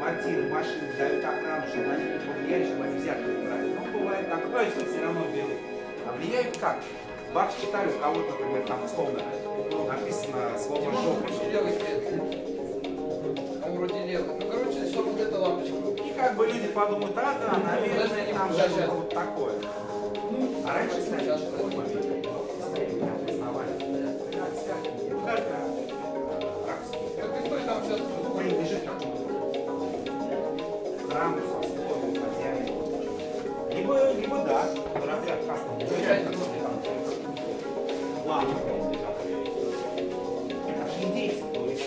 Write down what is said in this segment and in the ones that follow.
квартиры, машины, дают охрану, чтобы на них не повлияли, чтобы они взятки не брали. Но бывает так, но если все равно берут. А влияют как? Бах, читали, у кого-то, например, там условно написано слово «жопа». Левый свет. Он вроде левый. Ну, короче, что вот эта лампочка. И как бы люди подумают, а да, наверное, там что-то вот такое. А раньше ставили такой момент. Так и стой там сейчас. Принадлежит какому-то храму, сословию, хозяину. Либо да, разряд кастом. Ладно. Это же индейцы, то есть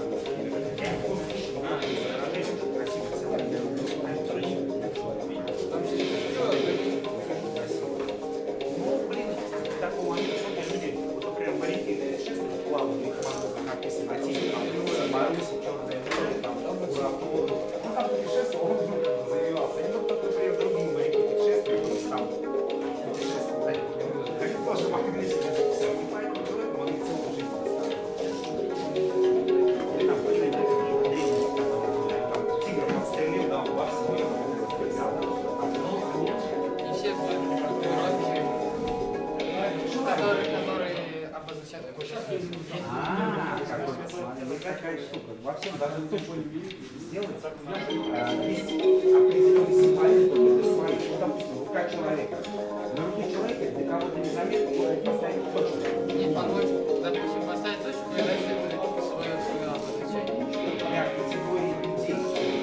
Там сейчас ну, блин, такого момента люди, вот, например, моряки шествуют плавают, их как написано на теме, там, Маруси, черная море, там, Уратор. Ну, там путешествовал, он вдруг как бы завивался. И вот, например, другие моряки путешествуют, там, путешествуют, они тоже могли себе записать. И поэтому человек могли целую жизнь поставить. И там, тигр подстрелил, да, он бах, себе, он расписал. не все которые обозначают какой Какой какая штука. Во всем даже точно сделать. Есть определенный символизм для своих. Ну, допустим, рука человека. На руке человека для кого-то незаметно можно поставить точку. Нет, допустим, поставить точку и дальше свое обозначение. Для категории людей.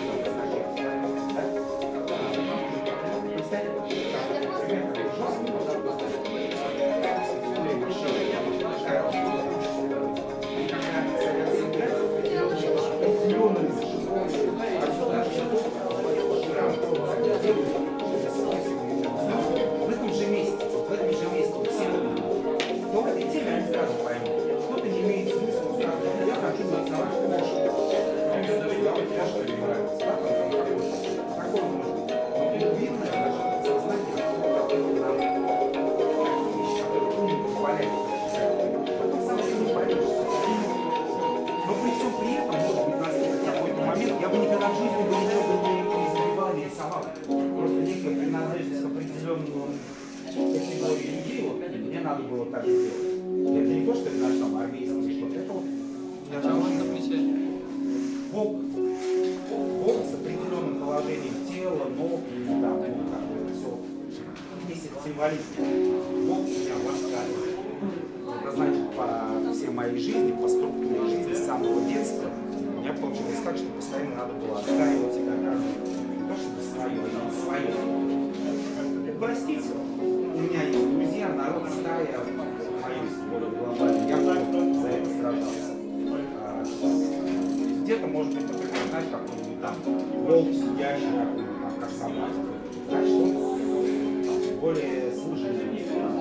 В этом же месте все люди. Но в этой теме они сразу поймут. Кто-то не имеет смысла сразу. Я хочу нарисовать кошку. Такое может быть. Но видно даже сознание, вещи, которые умно позволяют. Потом совсем не поймешь. Но при всем при этом, может быть, наступит какой-то момент, я бы никогда в жизни бы ничего не забивал, не рисовал. Просто некая принадлежность к определенному категории людей, вот, мне надо было так сделать. Это не то, что это наш там армейский что-то, это вот Бог с определенным положением тела, ног, да, ну, как бы это все. Есть этот символизм. Бог меня ласкает. Это значит, по всей моей жизни, по структуре жизни с самого детства, у меня получилось так, что постоянно надо было отстаивать себя как не то, чтобы свое, а свое. Простите, у меня есть друзья, народ, стая, мою более глобально. Я за это сражался. Где-то, может быть, например, знаешь, какой-нибудь там волк, сидящий, какой-нибудь там, как собака. Значит, он более служебный.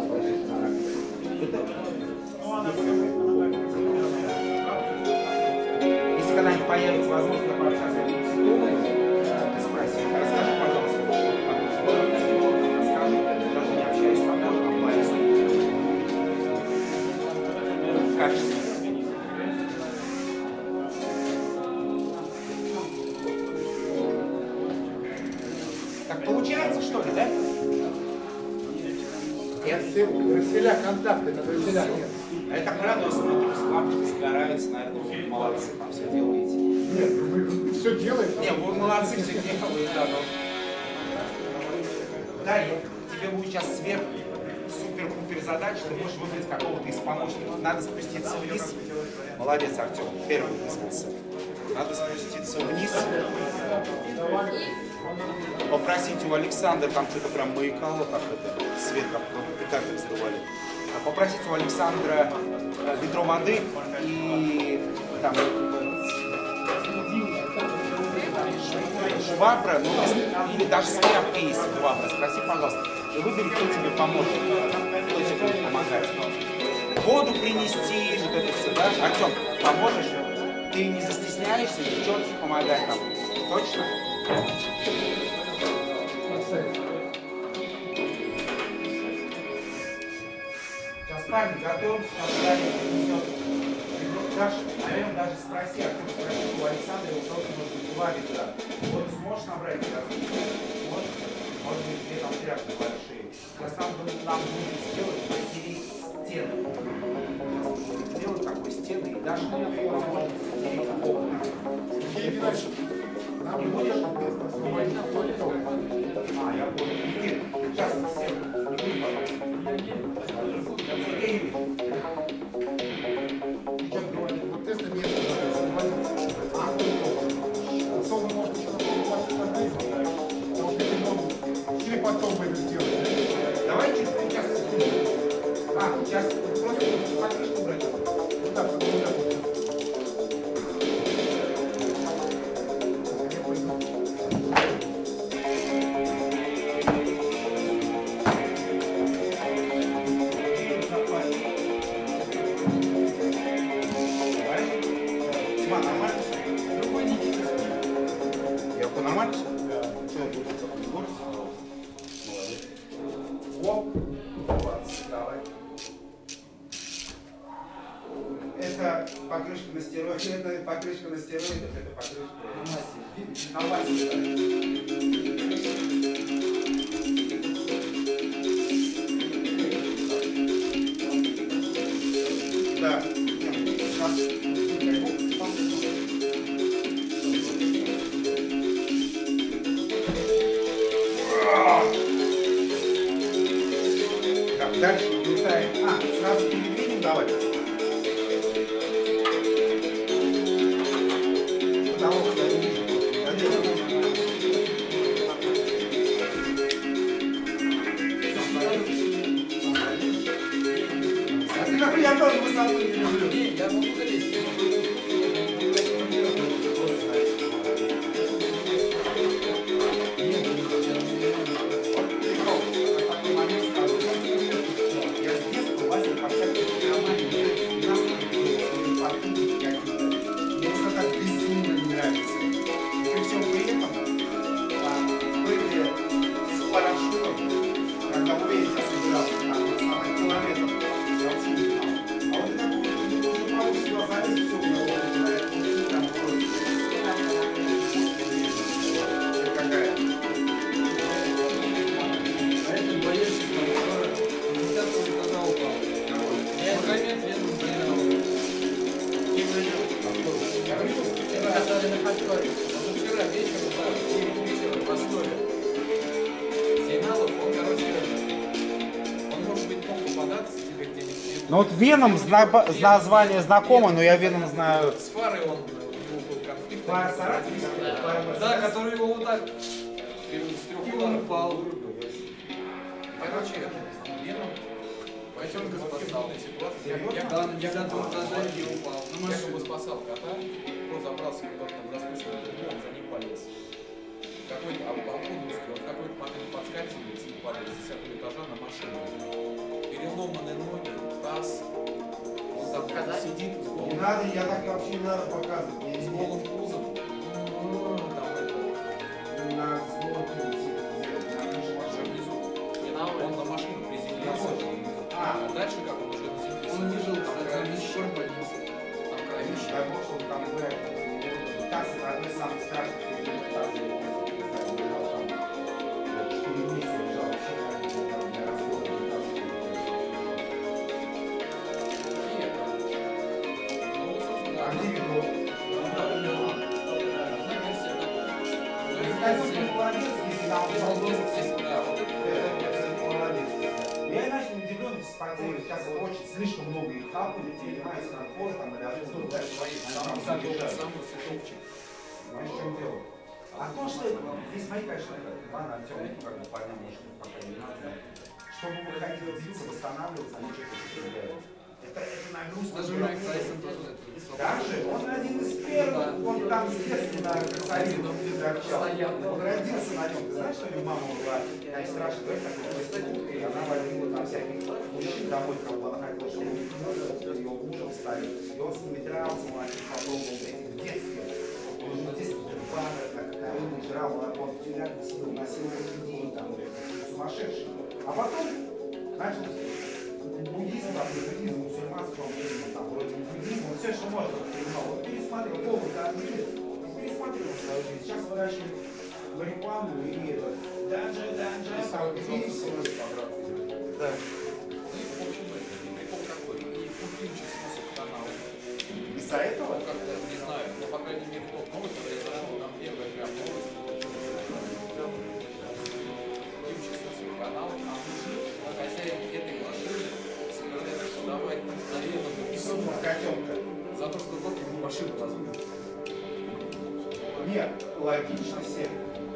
Если когда-нибудь появится возможность пообщаться с этим психологом, ты спроси, расскажи, пожалуйста, что расскажи, даже не общаясь с тобой, там, Борисом. Качество. Так получается, что ли, да? Расселя контакты, на расселя нет. А это правда, смотрю, лампочки загораются, наверное, вы молодцы, там все делаете. Нет, мы все делаем. Не, вы молодцы, все делаете, да, но... Да, и тебе будет сейчас супер-пупер задача, ты можешь выбрать какого-то из помощников. Надо спуститься вниз. Молодец, Артем, первый вызвался. Надо спуститься вниз. Попросить у Александра, там что-то прям маякало, так это, свет как петарды сдували. Попросить у Александра ведро воды и там швабра, ну, или даже с тряпкой есть швабра. Спроси, пожалуйста, и выбери, кто тебе поможет, кто тебе будет помогать. Воду принести, вот это все, да? Артем, поможешь? Ты не застесняешься, девчонке помогать там. Точно? Сейчас парень готовится, сейчас парень принесет чашу, наверное. даже спроси, Артем, спроси у Александра, у кого-то может быть два ведра. Вот сможешь набрать газ? Сможешь? Может быть, две там тряпки большие. Сейчас нам нужно сделать материть стены. Сделать такой стены и даже возможно материть окна. Нам Не будешь? не Я понял. Никит, сейчас всем. Никит, пожалуйста. Сергей Юрьевич. Вот это место надо особо может еще или потом мы это сделаем. Давайте сейчас. Сейчас просто покрышку убрать. Вот так, вот так. Это покрышка на стероидах, это покрышка на стероидах, это покрышка на массе. Да. Так, дальше летаем. Сразу передвинем, давай. Я тоже высоту не люблю. Я могу залезть. Я с детства лазил по всякой программе. Нас там паркинги какие-то. Мне просто так безумно не нравится. И при всем при этом, прыгая с парашютом, когда уверенно собирался там на самый километр, я вообще не знал. А вот это уже получится залезть, все, там просто какая. А это боец, который 50-го этажа упал. Я километр еду в Бренову. Это катали на Хачкаре. Он вчера вечером, да, в 9 вечера в Ростове. Сигналов, он, короче, он может быть мог попадаться тебе где-нибудь. Ну вот Веном название знакомо, но я Веном знаю. С фарой он, у него был конфликт. Фара Саратов? Да, который его вот так с 3 ударов упал. Короче, Веном бойчонка спасал. Да, на 10-м этаже где упал. Я как бы спасал кота, он забрался куда-то на распущенный дом, он за ним полез. Какой-то балкон узкий, он в какой-то момент подскакивает и падает с 10-го этажа на машину. Переломанные ноги, таз, он там сидит с Не голым, надо, я так вообще не надо показывать. с голым пузом. Там это, На внизу. Он на машину приземлился. А дальше как он уже приземлился? Он не жил, кстати, он до сих пор в больнице. Там кровище. Дай Бог, чтобы там играть. ТАСС — это одно из самых страшных фильмов ТАСС. Я лежал там 4 месяца, лежал вообще там для разбора. И это. Ну, вот, собственно, А где ведро? одна версия такая. Кстати, ты молодец, если нам Здесь, да, вот это. это молодец. Я иначе не удивлен, если спортсмены сейчас очень слишком много их хапали, занимаются наркозом, там, или отсюда, дальше свои, там, забежали. Самый сытовчик. Понимаешь, в чем дело? А то, что здесь мои, конечно, Иван Артем, как бы парням, может, пока не надо. Чтобы выходить биться, восстанавливаться, они что-то употребляют. Это нагрузка. Даже Майк Тайсон тоже это. Даже он один из первых, он там с детства на красавином торчал. Он родился на нем. Ты знаешь, что у него мама была, значит, страшно, говорит, такой проститутка, и она водила там всяких мужчин домой, кого она хотела, чтобы ее мужем стали. И он с ними дрался, он один попробовал в детстве. Он уже в детстве банер, как корову жрал, он в тюрях сидел, насиловал людей, там, сумасшедший. А потом начал буддизм, буддизм, заниматься, что он там вроде буддизм, он все, что можно принимал. Вот пересмотрел, полностью отбили, пересмотрел свою жизнь. Сейчас выращивает марихуану и это. Данжа, да. И, в общем, прикол такой. И купил способ канала. Из-за этого? Ну, как-то, не знаю, но, по крайней мере, тот новость, когда я зашел, там первая прям новость. Канал, а хозяин этой машины собирается подавать заветную письмо за то, что тот ему машину разбил. Нет, логично все.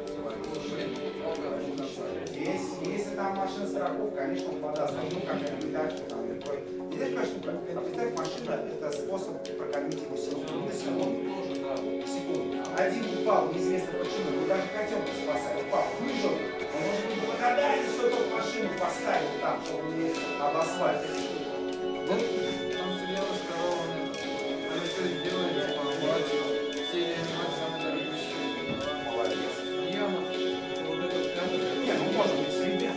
Если там машина страховка, конечно, он подаст. Ну, как-нибудь дальше там. Здесь, конечно, представь, машина — это способ прокормить его семью. На секунду. Один упал, неизвестно почему, но даже котенка спасает. Упал, выжил. Он может быть благодарен, что тот машину поставил там, чтобы не обосвать. Вот там сидела, сказала, она что сделает, типа, молодец. Серия анимации самая дорогущая. Молодец. Яма. Вот этот кадр. Не, ну может быть, среди.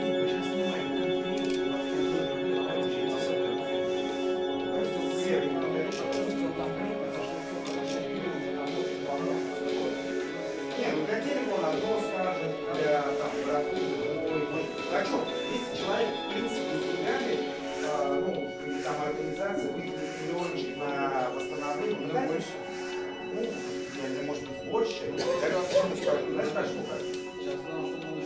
Не, ну для телефона одно скажет, для там братки другой. А что, если человек, в принципе, с деньгами, ну, или там организация выделит миллиончик на восстановление, ну, больше. Ну, или может быть больше. Я почему скажу, знаешь, как штука? Сейчас знал, что надо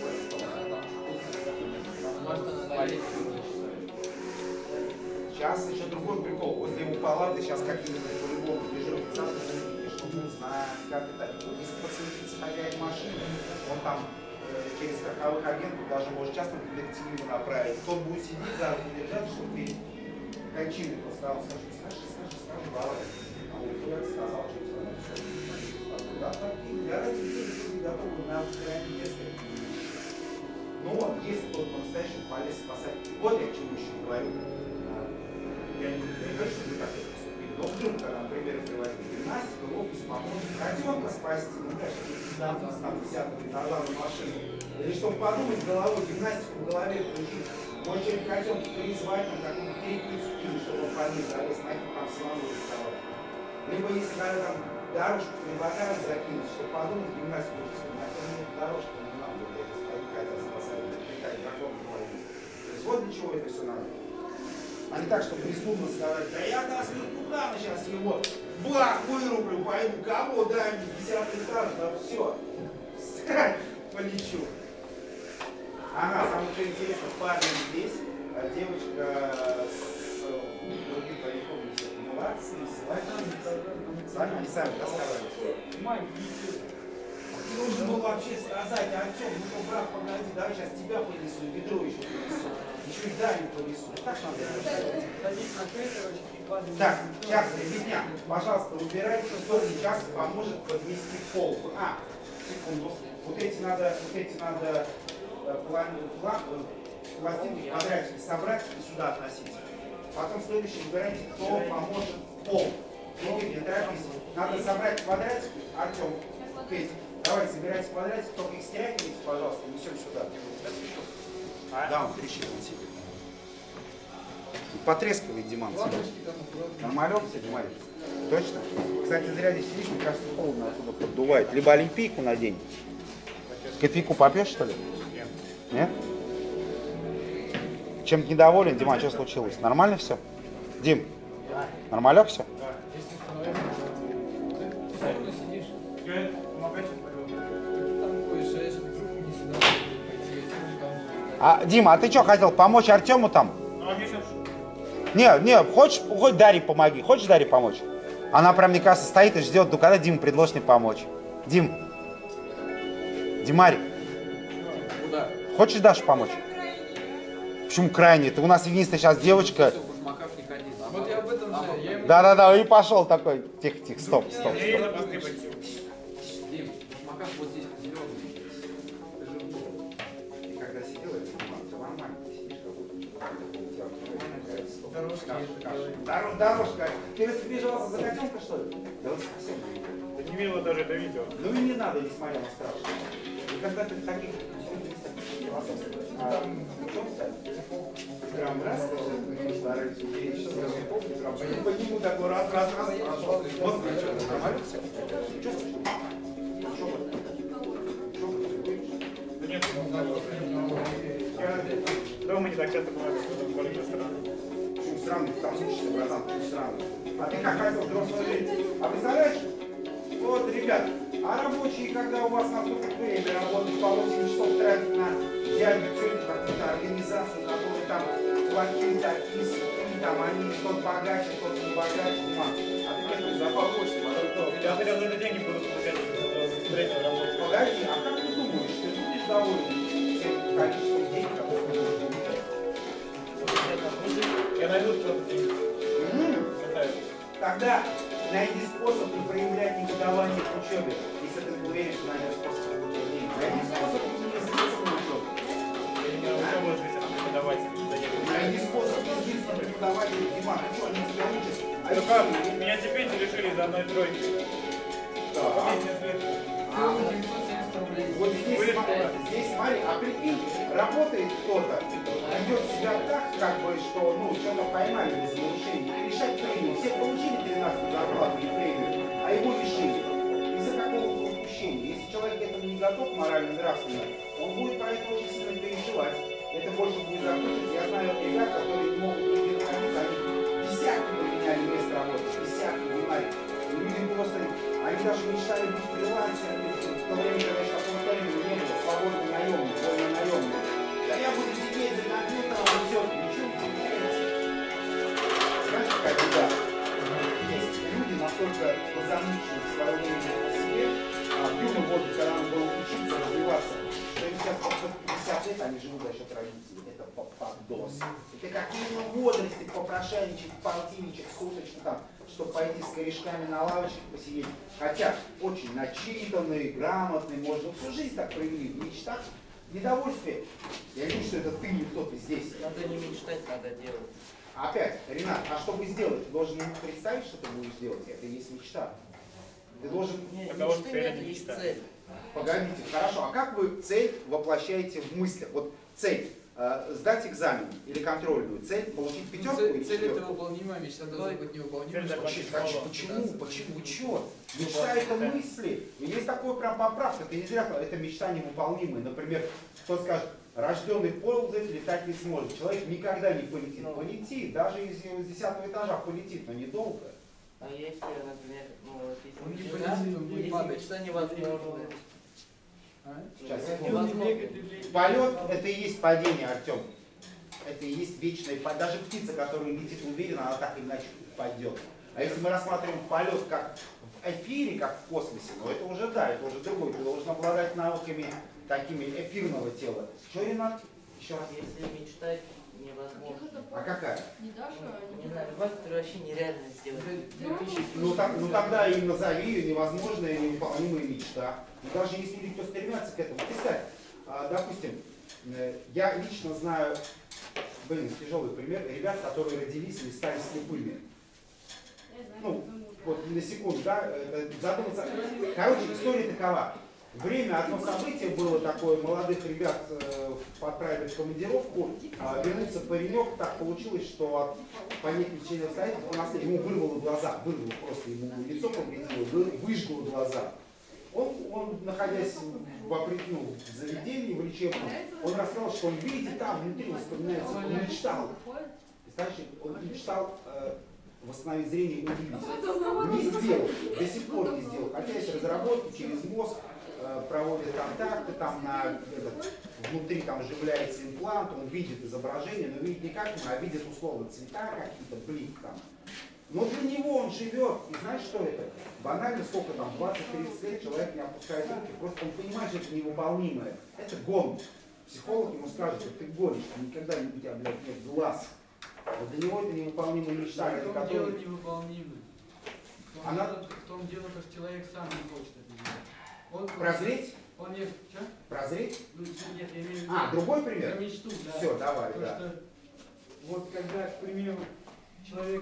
Сейчас еще другой прикол. Возле его палаты сейчас какие-нибудь по-любому дежурные официанты, чтобы узнать, как это. Если подсветится хозяин машины, он там через страховых агентов даже может частным детективу направить. Тот будет сидеть за руку держать, чтобы ты кончины поставил. Скажи, давай. А вот я сказал, что все. Да, я ради людей готовы на крайне детское. Но если тот по-настоящему полез спасать, вот я к чему еще говорю. Я не говорю, что вы так это поступили. Но вдруг, когда, например, приводили гимнастику, лопус поможет котенка спасти, ну, конечно, там десятку металловую машину. Или чтобы подумать головой, гимнастику в голове включить. Может, через котенка призвать на какую-то переписку, чтобы он пониз залез, на них там самому рисовать. Либо если когда там дорожку предлагают закинуть, чтобы подумать, гимнастику учить, на дорожку не надо, если хотят спасать, как дракон говорит. То есть вот для чего это все надо. А не так, чтобы безумно сказать, да я до Светлухана сейчас его бах, вырублю, пойду, кого дай мне 10-й этаж, да все, полечу. Ага, самое что интересно, парень здесь, а девочка с другим пареньком не все умываться, и сами, они сами рассказывали. Нужно было вообще сказать, Артем, ну-ка, брат, погоди, давай сейчас тебя понесу, ведро еще понесу. Еще и Даню понесу. Так надо решать. Так, сейчас, ребятня, пожалуйста, убирайте, кто сейчас поможет подвести пол. А, секунду. Вот эти надо пластинки квадратики собрать и сюда относить. Потом следующий выбирайте, кто поможет пол. Не торопись. Надо собрать квадратики. Артем, Петь, давай собирайте квадратики, только их стягивайте, пожалуйста, несем сюда. Да, он трещит на себе. Потрескивает Диман. Нормалек все, Диман? Точно? Кстати, зря здесь сидишь, мне кажется, холодно отсюда поддувает. Либо олимпийку надень. Кофейку попьешь, что ли? Нет. Нет? Чем-то недоволен, Диман, что случилось? Нормально все? Дим, нормалек все? А, Дима, а ты что хотел, помочь Артему там? Не, хочешь, хоть Дарье помоги. Хочешь Дарье помочь? Она прям, мне кажется, стоит и ждет, ну когда Дима предложит мне помочь. Димарик. Куда? Хочешь Даше помочь? Почему крайне? Ты у нас единственная сейчас девочка. Вот я об этом же, я ему... Да, и пошел такой. Тихо, стоп. Дим, башмаках вот здесь зеленый. Ты когда сидел, это нормально. Ты сидишь Дорожка. Ты разбежался за котенка, что ли? Да вот совсем. Ты не видела даже это видео. Ну и не надо, несмотря на страшное. И когда ты таких Прям раз, стараюсь увеличить по нему такой раз, прошел. Вот, нормально все? Нет, я дома не так часто бывает, что более странно. Почему странный? Там учишься, братан, почему странный? А ты как хотел взрослую жизнь? А представляешь? Вот, ребят, а рабочие, когда у вас настолько время работают по 8 часов, тратят на идеальную цель, какую-то организацию, которая там плохие такие, сякие, там они что-то богаче, что-то не богаче, Диман. А ты мне говоришь, за побольше, Я хотел за это деньги буду получать, время работать. погоди, а как ты думаешь, ты будешь доволен тем количеством денег, которые ты будешь получать? Я найду кто-то деньги. Тогда найди способ не проявлять негодование к учебе, если ты уверен, что найдешь способ получать деньги. Найди способ не заниматься на учебе. Я не могу учебу развить, а преподаватель. Найди способ не злиться на преподавателя. Дима, ты что, они тебя учат? А Ну если- как, меня стипендию лишили из-за одной тройки. Да. Вот здесь, здесь смотри, а прикинь, работает кто-то, ведет себя так, как бы, что, ну, что-то поймали без нарушений, и решать премию. Все получили 13 зарплату и премию, а его лишили. Из-за какого-то упущения. Если человек к этому не готов морально-нравственно, он будет про это очень сильно переживать. Это больше будет запутать. Я знаю ребят, которые не могут не находиться, они десятки поменяли место работы, десятки, понимаете. И люди просто, они даже мечтали быть фрилансерами, в то время, когда еще такого термина не было, свободный наемник, вольно наемник. Да я буду сидеть за компьютером, и все, ничего не получается. Знаешь, какая беда? Есть люди настолько позамучены в свое время о себе, в юном возрасте, когда надо было учиться, развиваться, что им сейчас по 50 лет они живут за счет родителей. Это попадос. Это как именно в возрасте попрошайничать, полтинничать, суточно там, чтобы пойти с корешками на лавочке посидеть. Хотя очень начитанный, грамотный, можно всю жизнь так провели в мечтах, недовольствие. Я вижу, что это ты не кто-то здесь. Надо не мечтать, надо делать. Опять, Ренат, а чтобы сделать, ты должен представить, что ты будешь делать. Это и есть мечта. Ты должен... Нет, Потому что мечты это нет, не есть мечта. цель. Погодите, хорошо. А как вы цель воплощаете в мыслях? Вот цель. Сдать экзамен или контрольную. Цель получить пятерку или Цель это четверку? выполнимая, мечта должна быть невыполнимой. Цель Почему? Почему? Чего? Мечта это мысли. И есть такое прям поправка. Это не зря, это мечта невыполнимая. Например, кто скажет, рожденный ползать, летать не сможет. Человек никогда не полетит. Полетит, даже если с 10-го этажа полетит, но недолго. А если, например, ну вот Он не если полетит, он будет если падать. мечта невозможна. Сейчас, Невозможно. полет это и есть падение, Артем. Это и есть вечное падение. Даже птица, которая летит уверенно, она так или иначе упадет. А если мы рассматриваем полет как в эфире, как в космосе, ну это уже да, это уже другой. Ты должен обладать навыками такими эфирного тела. Что, Ренат? Еще раз. Если мечтать невозможно. А какая? Не знаю, любовь, которую вообще нереально сделать. Ну тогда и назови ее невозможная и невыполнимая мечта. И даже если люди, кто стремятся к этому, представь, допустим, я лично знаю, тяжелый пример, ребят, которые родились и стали слепыми. Ну, вот на секунду, да, задуматься. Короче, история такова. Время, одно событие было такое, молодых ребят отправили в командировку, вернулся паренек, так получилось, что по неким членам обстоятельств ему вырвало глаза, вырвало просто, ему лицо повредило, выжгло глаза. Он находясь в заведении, в лечебном, он рассказал, что он видит там, внутри, он вспоминается, он мечтал. Представляешь, он мечтал восстановить зрение и увидеть. Не сделал, до сих пор не сделал. Хотя есть разработки через мозг, проводят контакты, там внутри там вживляется имплант, он видит изображение, но видит не как мы, а видит условно цвета какие-то, блик там. Но для него он живет, и знаешь, что это? Банально, сколько там, 20-30 лет человек не опускает руки, просто он понимает, что это невыполнимое. Это гон. Психолог ему скажет, что ты гонишь, никогда у тебя, блядь, нет глаз. Вот для него это невыполнимая мечта, В это том дело который... невыполнимое. В том дело, что человек сам не хочет это делать. Прозреть? Он не... Что? Прозреть? Ну, нет, я имею в виду... Другой пример? Про мечту, да. Все, давай, То, да. что вот когда, к примеру, человек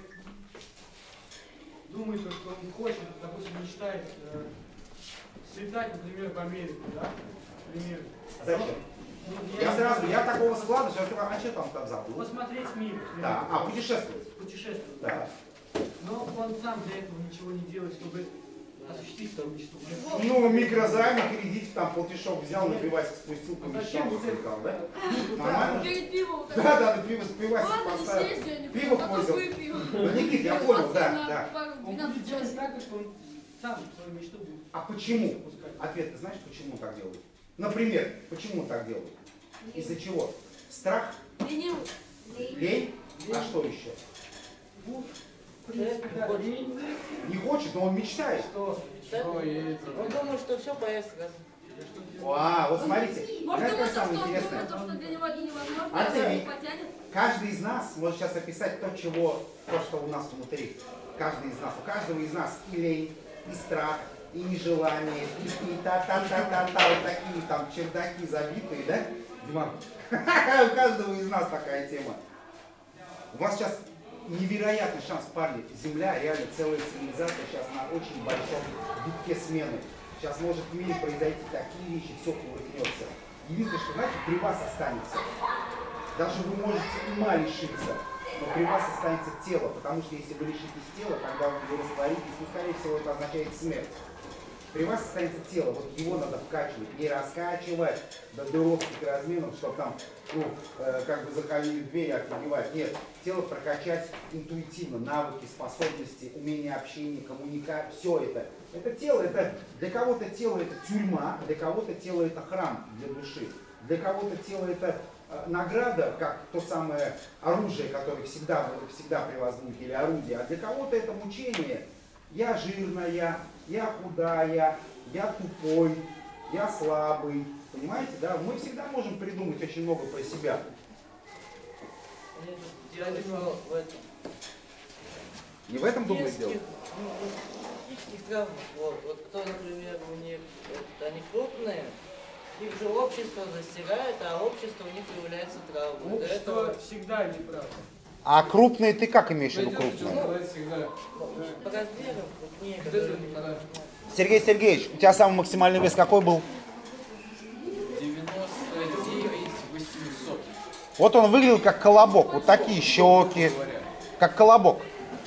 думает, что он хочет, допустим, мечтает слетать, например, в Америку, да? Например. Зачем? Я такого склада, что я сказал, а что там забыл? Посмотреть мир. Да, путешествовать. Путешествовать. Да. Но он сам для этого ничего не делает, чтобы осуществить свою мечту. Ну, микрозайм, кредит, там полтишок взял, на пивасик спустил, Зачем помещал, ты? сказал, да? Нормально? Перед пивом вот Да, на пивасик Ладно, не поставил. съезди, я не Пиво потом пользовал. выпью. Ну, Никит, я понял, да. Он будет делать так, что он сам свою мечту будет. А почему? пускать. Ответ, ты знаешь, почему он так делает? Например, почему он так делает? Из-за чего? Страх? Ленивый. Лень? А что еще? Ну, в принципе, да, лень, Не хочет, но он мечтает. что Что и это. Он думает, что все поест сразу. Вот смотрите, Может, знаете, думает, что самое что интересное? думает, что для него это невозможно, Артемий. он потянет. Каждый из нас может сейчас описать то, что у нас внутри. Каждый из нас. У каждого из нас и лень, и страх, и нежелание, и та-та-та-та-та, вот такие там чердаки забитые, да? Диман? У каждого из нас такая тема. У вас сейчас невероятный шанс, парни. Земля, реально целая цивилизация сейчас на очень большом витке смены. Сейчас может в мире произойти такие вещи, все кувыркнется. Единственное, что, знаете, при вас останется. Даже вы можете ума лишиться, но при вас останется тело, потому что если вы лишитесь тела, когда вы растворитесь, ну, скорее всего, это означает смерть. При вас останется тело, вот его надо вкачивать, не раскачивать до дыровских размеров, чтобы там, как бы заходили в дверь, отбивать. Нет, тело прокачать интуитивно, навыки, способности, умение общения, коммуникации, все это. Это тело, это для кого-то тело это тюрьма, для кого-то тело это храм для души, для кого-то тело это награда, как то самое оружие, которое всегда при вас будет, или орудие, а для кого-то это мучение. Я жирная, я худая, я тупой, я слабый. Понимаете, да? Мы всегда можем придумать очень много про себя. Я думал в этом. Не в этом думаю Детских, дело. детских травмах. Вот кто, например, у них, они крупные, их же общество застирает, а общество у них является травмой. До общество этого всегда неправда. А крупные ты как имеешь в виду Пойдёт, что крупные? сказать всегда. по размерам крупнее, Вот которые это не надо. Сергей Сергеевич, у тебя самый максимальный вес какой был? 99 800. Вот он выглядел как колобок, вот такие щеки, как колобок.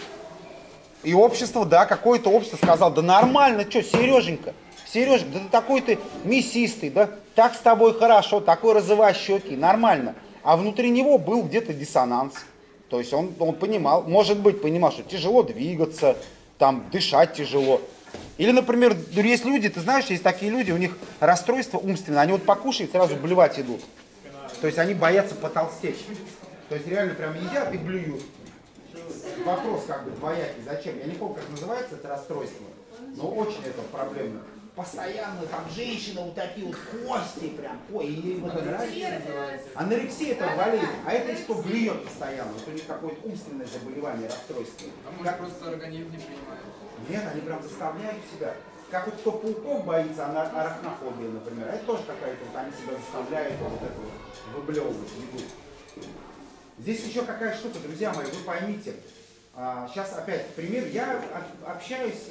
И общество, да, какое-то общество сказало, да нормально, что, Сереженька, да ты такой ты мясистый, да, так с тобой хорошо, такой розовощекий, нормально. А внутри него был где-то диссонанс. То есть он понимал, может быть, понимал, что тяжело двигаться, там, дышать тяжело. Или, например, есть люди, ты знаешь, есть такие люди, у них расстройство умственное, они вот покушают, сразу блевать идут. То есть они боятся потолстеть. То есть реально прям едят и блюют. Вопрос как бы двоякий, зачем? Я не помню, как называется это расстройство, но очень это проблемно. Постоянно там женщина вот такие вот кости прям, ой, и ей вот это нравится. Анорексия это болезнь, а это если кто блюет постоянно, вот у них какое-то умственное заболевание, расстройство. А может просто организм не принимает. Нет, они прям заставляют себя. Как вот кто пауков боится, арахнофобия, например, это тоже какая-то, вот они себя заставляют вот это вот выблевывать еду. Здесь еще какая штука, друзья мои, вы поймите. Сейчас опять пример. Я общаюсь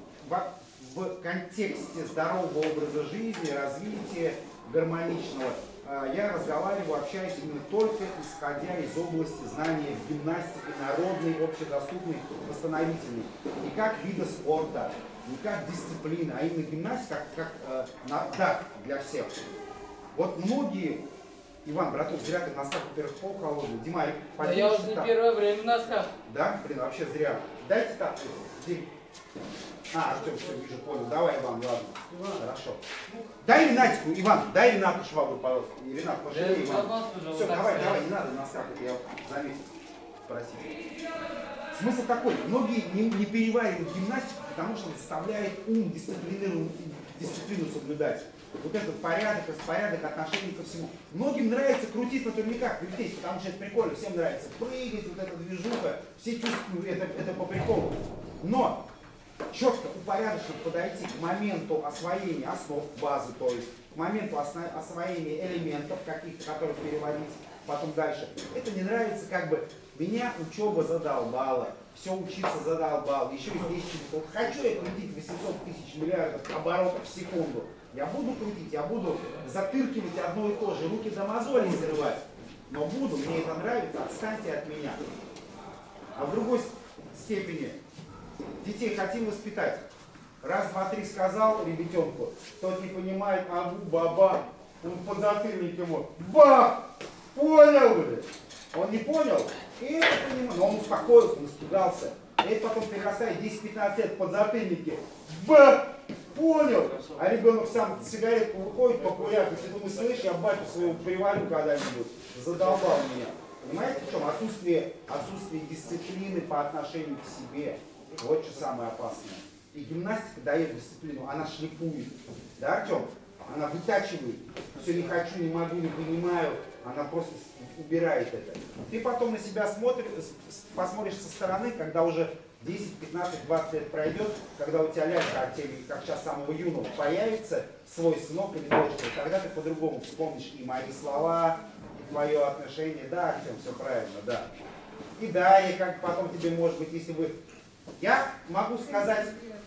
в контексте здорового образа жизни, развития гармоничного. Я разговариваю, общаюсь именно только исходя из области знания в гимнастике народной, общедоступной, восстановительной. Не как вида спорта, не как дисциплина, а именно гимнастика как дар для всех. Вот многие... Иван, братух, зря ты в носках, во-первых, пол холодный. Димарик, Да я уже не первое время в носках. Да? Блин, вообще зря. Дайте тапки. Дим. Артем, все, вижу, понял. Давай, Иван, ладно. Хорошо. Дай Ренатику, Иван, дай Ренату швабру, пожалуйста. И Ренат, пошли, Иван. Все, давай, не надо в носках, это я заметил. Спросил. Смысл такой, многие не переваривают гимнастику, потому что он заставляет ум дисциплину соблюдать. Вот этот порядок, распорядок, отношение ко всему. Многим нравится крутить на турниках, вертеть, потому что это прикольно, всем нравится прыгать, вот эта движуха, все чувствуют это по приколу. Но четко, упорядоченно подойти к моменту освоения основ базы, то есть к моменту освоения элементов каких-то, которых переводить потом дальше. Это не нравится, как бы меня учеба задолбала. все учиться задолбал, еще и здесь вот хочу я крутить 800 тысяч миллиардов оборотов в секунду. Я буду крутить, я буду затыркивать одно и то же, руки до мозолей срывать. Но буду, мне это нравится, отстаньте от меня. А в другой степени, детей хотим воспитать. Раз, два, три сказал ребятенку, тот не понимает, баба, он подзатыльник ему, бах, понял, блядь. Он не понял, и это понимал, но он успокоился, он испугался. И это потом перерастает 10-15 лет подзатыльники, бах, понял. А ребенок сам сигаретку выходит покурять, если думаешь, слышь, я батю своего привалю когда-нибудь, задолбал меня. Понимаете, в чем? Отсутствие дисциплины по отношению к себе. Вот что самое опасное. И гимнастика дает дисциплину, она шлифует. Да, Артем? Она вытачивает. Все не хочу, не могу, не понимаю. Она просто убирает это. Ты потом на себя посмотришь со стороны, когда уже 10, 15, 20 лет пройдет, когда у тебя лялька, как сейчас самого юного, появится свой сынок или дочка, и тогда ты по-другому вспомнишь и мои слова, и твое отношение. Да, Артем, все правильно, да. И да, и как потом тебе, может быть, если вы... Я могу сказать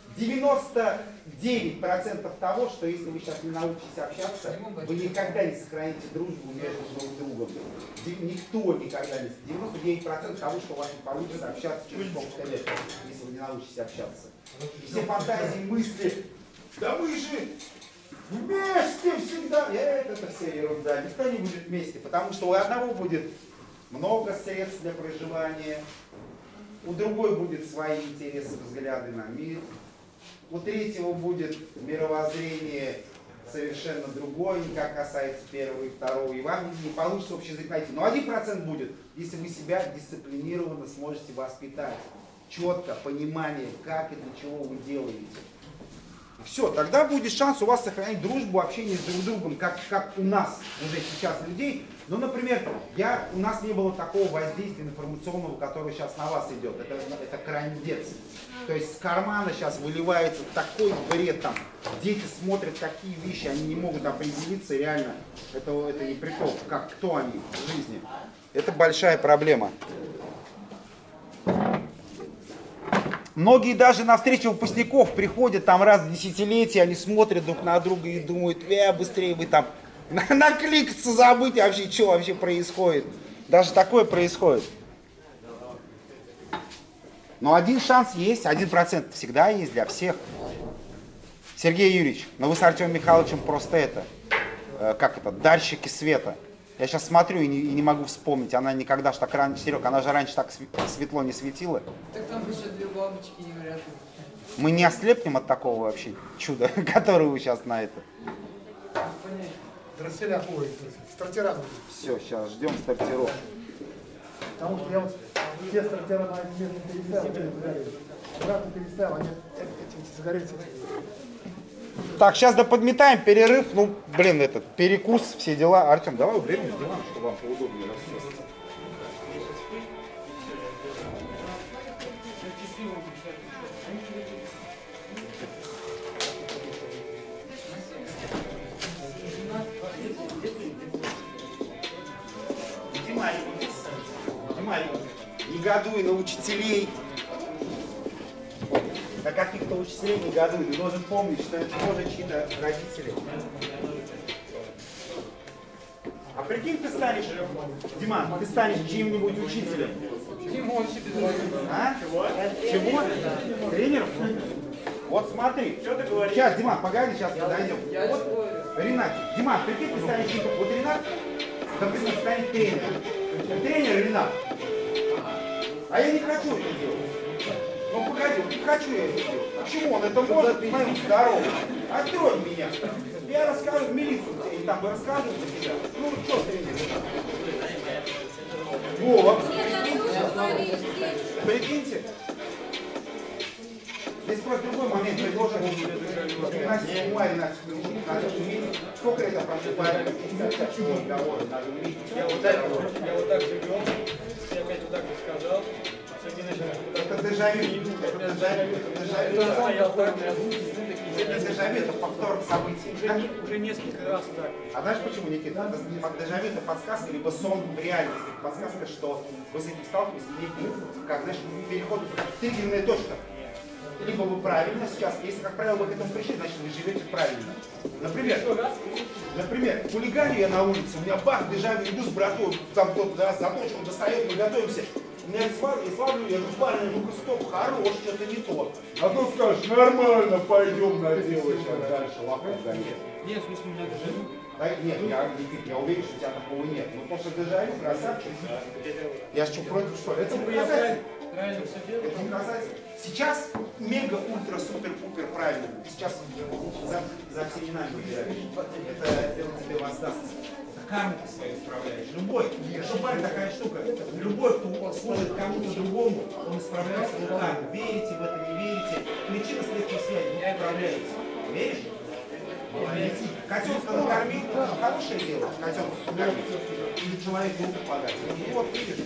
99% того, что если вы сейчас не научитесь общаться, вы никогда не сохраните дружбу между друг другом. Никто никогда не... 99% того, что у вас не получится общаться через сколько лет, если вы не научитесь общаться. И все фантазии, мысли, да вы же вместе всегда. Это все ерунда. Никто не будет вместе, потому что у одного будет много средств для проживания, у другой будет свои интересы, взгляды на мир, у третьего будет мировоззрение совершенно другое, как касается первого и второго, и вам не получится общий язык найти. Но 1% будет, если вы себя дисциплинированно сможете воспитать. Четко, понимание, как и для чего вы делаете. Все, тогда будет шанс у вас сохранить дружбу, общение с друг другом, как у нас уже сейчас людей. Ну, например, у нас не было такого воздействия информационного, которое сейчас на вас идет. Это крайнец. То есть с кармана сейчас выливается такой бред, там, дети смотрят такие вещи, они не могут определиться реально. Это не прикол, кто они в жизни. Это большая проблема. Многие даже на встречу выпускников приходят там раз в десятилетие, они смотрят друг на друга и думают, быстрее вы там накликаться, забыть вообще, что вообще происходит. Даже такое происходит. Но один шанс есть, 1% всегда есть для всех. Сергей Юрьевич, ну вы с Артемом Михайловичем просто дарщики света. Я сейчас смотрю и не могу вспомнить, она никогда ж так раньше, Серег, она же раньше так светло не светила. Так там еще две бабочки не вряд ли. Мы не ослепнем от такого вообще чуда, которое вы сейчас на это. Дросселя, стартера. Все, сейчас ждем стартеров. Потому что я вот те стартера на этом месте переставил, обратно переставил, они эти загорелись. Так, сейчас подметаем, перерыв, перекус, все дела. Артем, давай уберем с дивана, чтобы вам поудобнее рассесться. Негодуй на учителей. На каких-то учителей негодуй. Ты должен помнить, что это тоже чьи-то родители. А прикинь, ты станешь, Диман, ты станешь чьим-нибудь учителем. А? Чего? Тренером? Вот смотри. Что ты говоришь? Сейчас, Диман, погоди, сейчас подойдем. Вот, Ренат, Диман, прикинь, ты станешь чьим-то. Вот Ренат, например, станет тренером. Тренер Ренат. А я не хочу это делать. Ну погоди, не хочу я это делать. Почему он это может? Смотри, здорово. Открой меня. Я расскажу в милицию, и там бы расскажу за тебя. Ну что тренер? Вот. Прикиньте. Здесь просто другой момент предложен. Сколько это прошло? Я вот так живем. Я опять вот так вот сказал. Это дежавю. Это дежавю. Это дежавю. Это повтор событий. Уже несколько раз так. А знаешь почему, Никита? Дежавю это подсказка, либо сон в реальности. Подсказка, что вы с этим сталкиваетесь, как, знаешь, переход, триггерная точка. Либо вы правильно сейчас, если, как правило, вы к этому пришли, значит, вы живете правильно. Например, хулиганю я на улице, у меня бах, дежавю, иду с братом, там кто-то, да, заточку достает, мы готовимся. У меня славлю, я говорю, парень, ну-ка, стоп, хорош, что-то не то. А тут скажешь, нормально, пойдем на дело, сейчас дальше, лапать гонять. Нет, в смысле, у меня дежавю. Да, нет, я уверен, что у тебя такого нет. Ну, потому что дежавю, красавчик. Я что, против, что? Это показатель. Правильно все делаю. Это показатель. Сейчас мега, ультра, супер, пупер правильно. Сейчас за всеми нами выбираешь. Это тебе воздастся. Карму ты свою исправляешь. Любой, шубарь такая штука. Любой, кто служит кому-то другому, он исправляет свою карму. Верите в это, не верите. Причинно-следственная связь, вы исправляете. Веришь? Котенка накормил, хорошее дело, котенка накормил. Или человеку руку подать. Вот, видишь.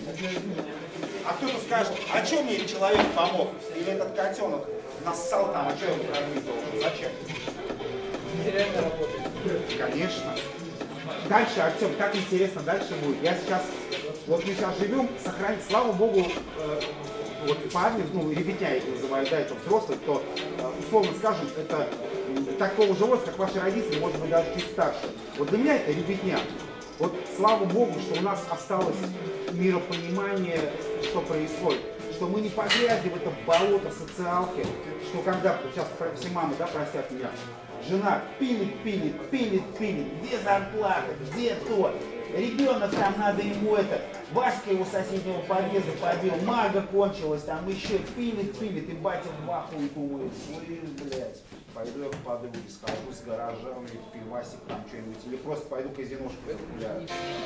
А кто-то скажет, а что мне человек помог? Или этот котенок нассал там, а что я его кормить должен? Зачем? Нереально работает. Конечно. Дальше, Артем, как интересно дальше будет. Я сейчас, вот мы сейчас живем, сохранить, слава богу, вот парни, ну, ребятня я их называю, да, это взрослые, кто, условно скажем, это такого же возраста, как ваши родители, может быть, даже чуть старше. Вот для меня это ребятня. Вот слава богу, что у нас осталось миропонимание, что происходит. Что мы не погрязли в это болото социалки, что когда, сейчас все мамы, да, простят меня, жена пилит, где зарплата, где то, ребенок там надо ему это, Васька его соседнего подъезда побил, мага кончилась, там еще пилит, и батя в ахуе думает, блядь, пойду я подруге схожу с гаражом, или пивасик там что-нибудь, или просто пойду казиношку загуляю.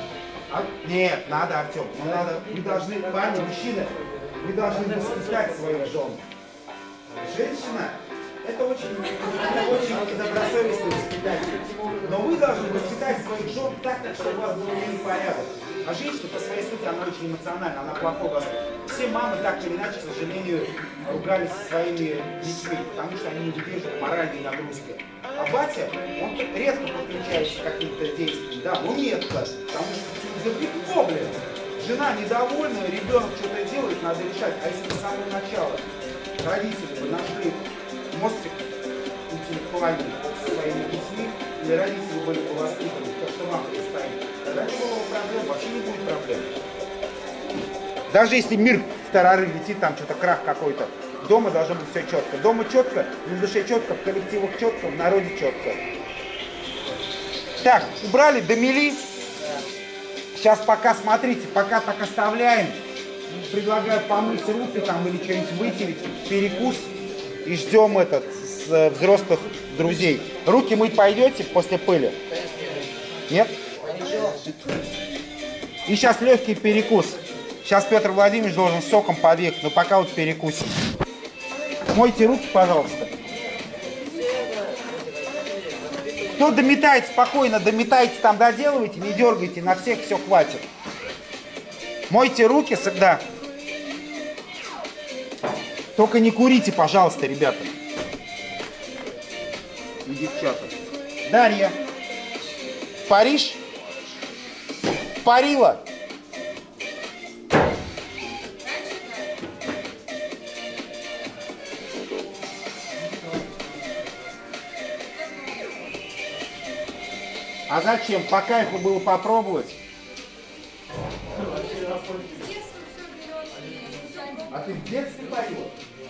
Нет, надо, Артем, надо, вы должны, парни, мужчины, вы должны воспитать своих жен. Женщина, это очень добросовестный воспитатель. Но вы должны воспитать своих жен так, чтобы у вас был мир и порядок. А женщина по своей сути, она очень эмоциональна, она плохой воспитатель. Все мамы так или иначе, к сожалению, ругались со своими детьми, потому что они не выдерживают моральной нагрузки. А батя, он редко подключается к каким-то действиям, да, ну нет, потому что легко, блин. Жена недовольна, ребенок что-то делает, надо решать. А если с самого начала родители бы нашли мостик интеллектуальный со своими детьми, или родители были бы воспитаны, то что вам предстоит, тогда не было бы проблем, вообще не будет проблем. Даже если мир в тарары летит, там что-то крах какой-то, дома должно быть все четко. Дома четко, на душе четко, в коллективах четко, в народе четко. Так, убрали, домели. Сейчас пока, смотрите, пока так оставляем. Предлагаю помыть руки там или что-нибудь вытереть, перекус. И ждем этот с взрослых друзей. Руки мыть пойдете после пыли? Нет? И сейчас легкий перекус. Сейчас Петр Владимирович должен соком подъехать, но пока вот перекусим. Мойте руки, пожалуйста. Кто дометает, спокойно дометайте, там доделывайте, не дергайте, на всех все хватит. Мойте руки всегда. Только не курите, пожалуйста, ребята. И девчата. Дарья. Париж? Парила? А зачем? По кайфу было попробовать. А ты в детстве парила?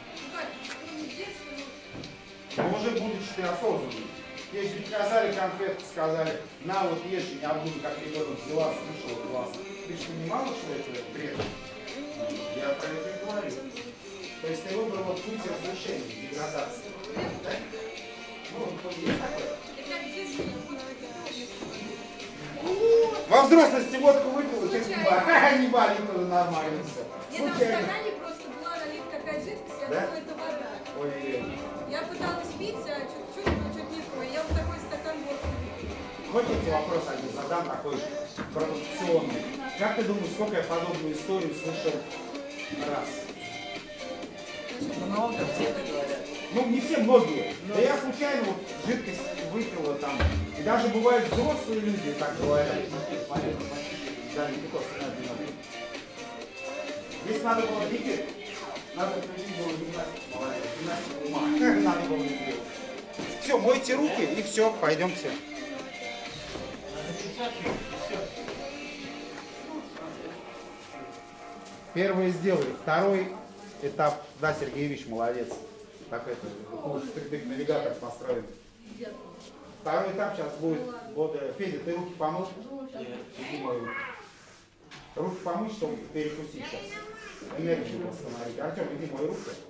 Ну уже будучи ты осознанный. Тебе же приказали конфетки, сказали, на вот ешь, я буду как ребенок взяла, слушала класс. Ты же понимала, что это бред? Я про это и говорю. То есть ты выбрала путь разрушения, деградации. Да? Ну, есть такое? Во взрослости водку выпила, через не болит, уже нормально все. Мне там в стакане просто была налита какая жидкость, я думала, это вода. Ой, Я пыталась пить, а чувствовала, чуть не то. Я вот такой стакан водки выпила. хоть вопрос один задам, такой провокационный. Как ты думаешь, сколько я подобную историю слышал раз? Ну, не все, многие. Да я случайно вот жидкость выпила там. И даже бывают взрослые люди так говорят. Да, не только остановить. Если надо было двигать, надо включить было гимнастику. Молодец. Гимнастику ума. Надо было не делать. Все, мойте руки и все, пойдемте. Первый сделали. Второй этап. Да, Сергеевич, молодец. Так это, курс навигатор построен. Второй этап сейчас будет. Вот, Федя, ты руки помыл? Иди мой руки. Руки помыть, чтобы перекусить сейчас. Энергию восстановить. Артем, иди мой руки.